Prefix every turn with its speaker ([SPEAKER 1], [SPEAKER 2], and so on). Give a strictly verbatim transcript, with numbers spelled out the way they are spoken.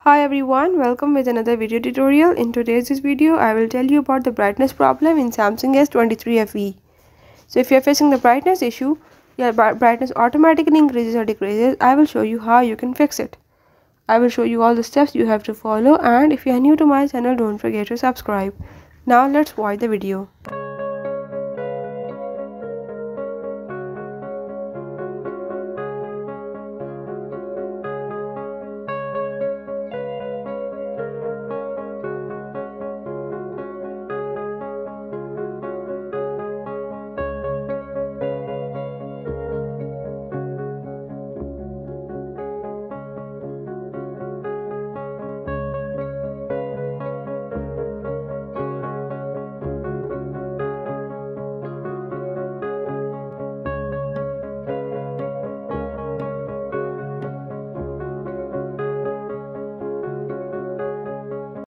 [SPEAKER 1] Hi everyone, welcome with another video tutorial. In today's video, I will tell you about the brightness problem in Samsung S twenty-three F E. So if you are facing the brightness issue, your brightness automatically increases or decreases, I will show you how you can fix it. I will show you all the steps you have to follow, and if you are new to my channel, don't forget to subscribe. Now let's watch the video.